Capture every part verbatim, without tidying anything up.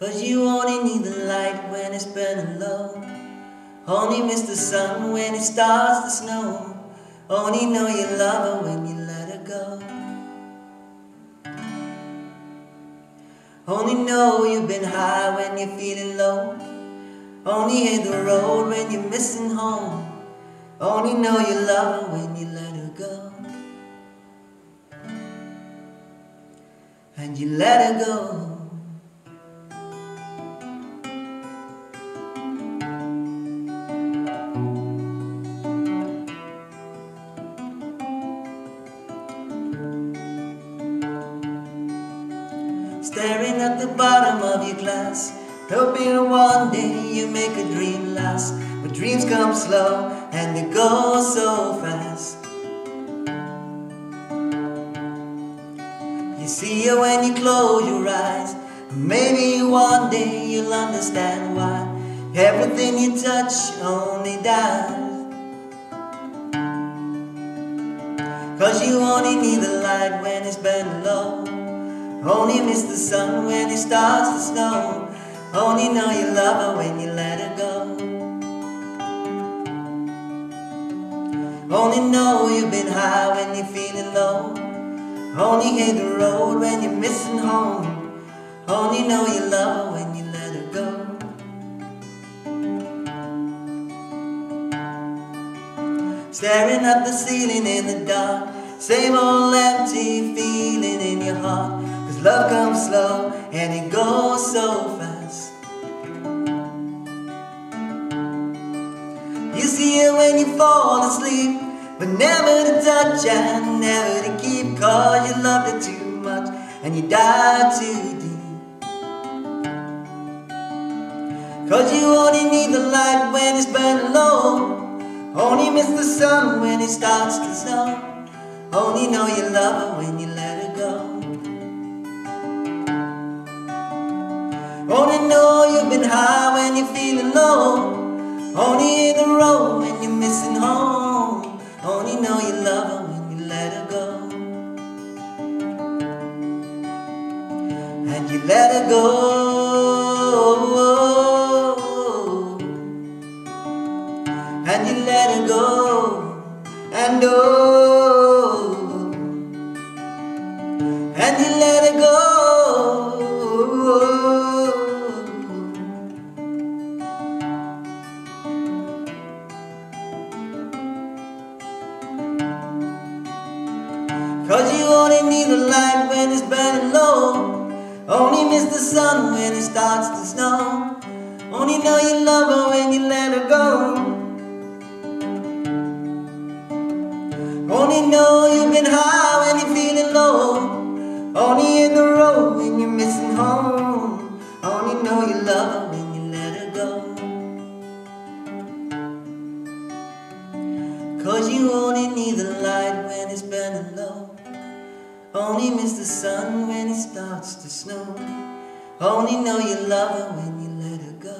'Cause you only need the light when it's burning low. Only miss the sun when it starts to snow. Only know you love her when you let her go. Only know you've been high when you're feeling low. Only hate the road when you're missing home. Only know you love her when you let her go. And you let her go. Staring at the bottom of your glass, hoping one day you make a dream last. But dreams come slow and they go so fast. You see her when you close your eyes. Maybe one day you'll understand why everything you touch only dies. 'Cause you only need the light when it's burning low. Only miss the sun when it starts to snow. Only know you love her when you let her go. Only know you've been high when you're feeling low. Only hate the road when you're missing home. Only know you love her when you let her go. Staring at the ceiling in the dark, same old empty feeling in your heart. 'Cause love comes slow and it goes so fast. You see it when you fall asleep, but never to touch and never to keep. 'Cause you loved it too much and you died too deep. 'Cause you only need the light when it's burning low. Only miss the sun when it starts to snow. Only know you love her when you let her go. Only know you've been high when you're feeling low. Only hit the road when you're missing home. Only know you love her when you let her go. And you let her go. And you let her go. And oh, and you let her go. 'Cause you only need the light when it's burning low. Only miss the sun when it starts to snow. Only know you love her when you let her go. Only know you've been high when you're feeling low. Only hit the road when you're missing home. Only know you love her when you let her go. 'Cause you only need the light when it's burning low. Only miss the sun when it starts to snow. Only know you love her when you let her go.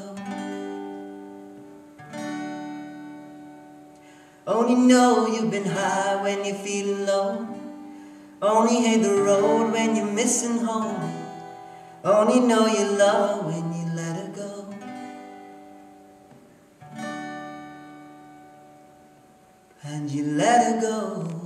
Only know you've been high when you're feeling low. Only hate the road when you're missing home. Only know you love her when you let her go. And you let her go.